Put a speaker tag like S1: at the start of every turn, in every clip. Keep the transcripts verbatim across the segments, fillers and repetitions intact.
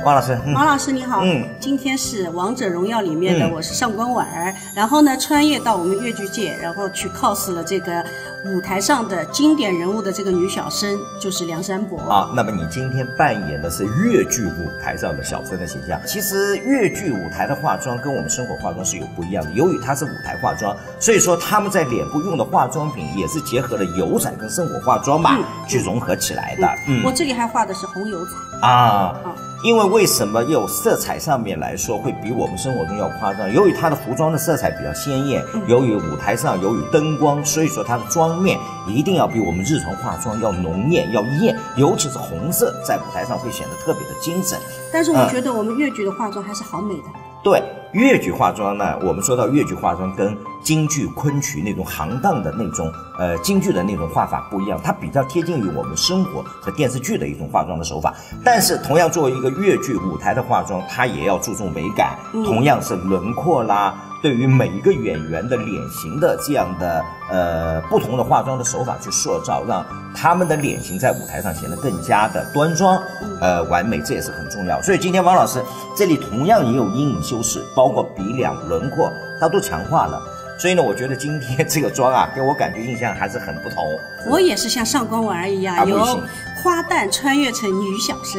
S1: 王老师。嗯、
S2: 王老师你好，
S1: 嗯，
S2: 今天是《王者荣耀》里面的，嗯、我是上官婉儿，然后呢穿越到我们越剧界，然后去 cos 了这个舞台上的经典人物的这个女小生，就是梁山伯。
S1: 啊，那么你今天扮演的是越剧舞台上的小生的形象。其实越剧舞台的化妆跟我们生活化妆是有不一样的，由于它是舞台化妆，所以说他们在脸部用的化妆品也是结合了油彩跟生活化妆嘛，嗯、去融合起来的。
S2: 嗯，嗯我这里还画的是红油彩
S1: 啊。啊因为为什么有色彩上面来说会比我们生活中要夸张？由于它的服装的色彩比较鲜艳，由于舞台上由于灯光，所以说它的妆面一定要比我们日常化妆要浓艳要艳，尤其是红色在舞台上会显得特别的精神。
S2: 但是我觉得我们越剧的化妆还是好美的。嗯、
S1: 对。越剧化妆呢，我们说到越剧化妆跟京剧、昆曲那种行当的那种呃京剧的那种画法不一样，它比较贴近于我们生活和电视剧的一种化妆的手法。但是同样作为一个越剧舞台的化妆，它也要注重美感，嗯、同样是轮廓啦，对于每一个演员的脸型的这样的呃不同的化妆的手法去塑造，让他们的脸型在舞台上显得更加的端庄，呃完美，这也是很重要。所以今天王老师这里同样也有阴影修饰，包括鼻梁、轮廓，它都强化了。所以呢，我觉得今天这个妆啊，给我感觉印象还是很不同。
S2: 我也是像上官婉儿一样，啊、由花旦穿越成女小生。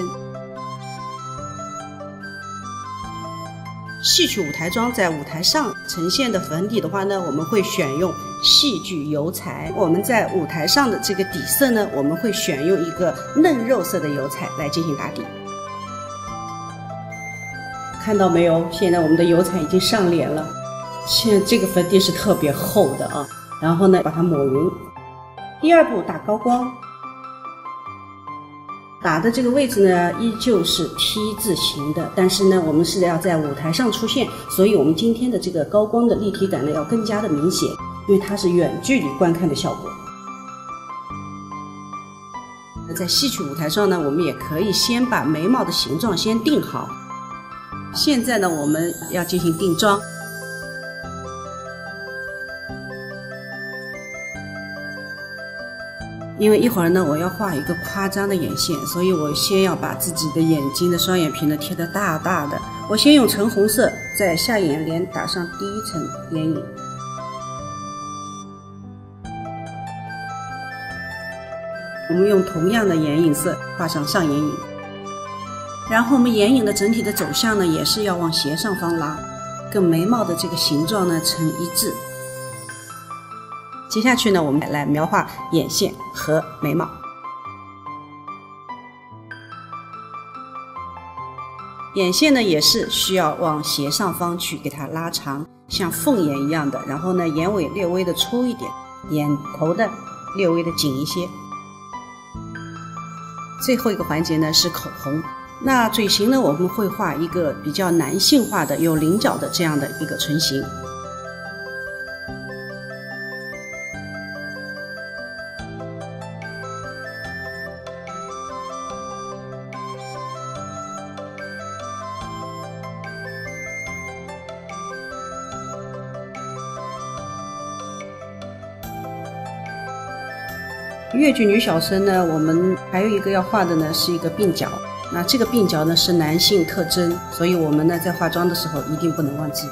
S2: 戏曲舞台妆在舞台上呈现的粉底的话呢，我们会选用戏剧油彩。我们在舞台上的这个底色呢，我们会选用一个嫩肉色的油彩来进行打底。看到没有？现在我们的油彩已经上脸了。现在这个粉底是特别厚的啊，然后呢，把它抹匀。第二步打高光。打的这个位置呢，依旧是 T 字形的，但是呢，我们是要在舞台上出现，所以我们今天的这个高光的立体感呢，要更加的明显，因为它是远距离观看的效果。在戏曲舞台上呢，我们也可以先把眉毛的形状先定好。现在呢，我们要进行定妆。因为一会儿呢，我要画一个夸张的眼线，所以我先要把自己的眼睛的双眼皮呢贴得大大的。我先用橙红色在下眼帘打上第一层眼影，我们用同样的眼影色画上上眼影，然后我们眼影的整体的走向呢，也是要往斜上方拉，跟眉毛的这个形状呢成一致。接下去呢，我们来描画眼线和眉毛。眼线呢也是需要往斜上方去给它拉长，像凤眼一样的，然后呢眼尾略微的粗一点，眼头的略微的紧一些。最后一个环节呢是口红。那嘴型呢，我们会画一个比较男性化的有棱角的这样的一个唇形。越剧女小生呢，我们还有一个要画的呢是一个鬓角。那这个鬓角呢是男性特征，所以我们呢在化妆的时候一定不能忘记。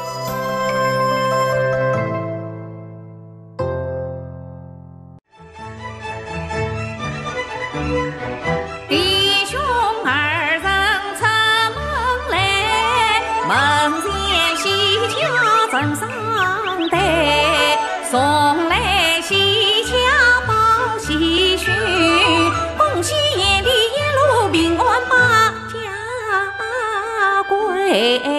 S3: 弟兄二人出门来，门前喜鹊正上带，送来喜巧报喜讯，恭喜眼里一路平安把家归。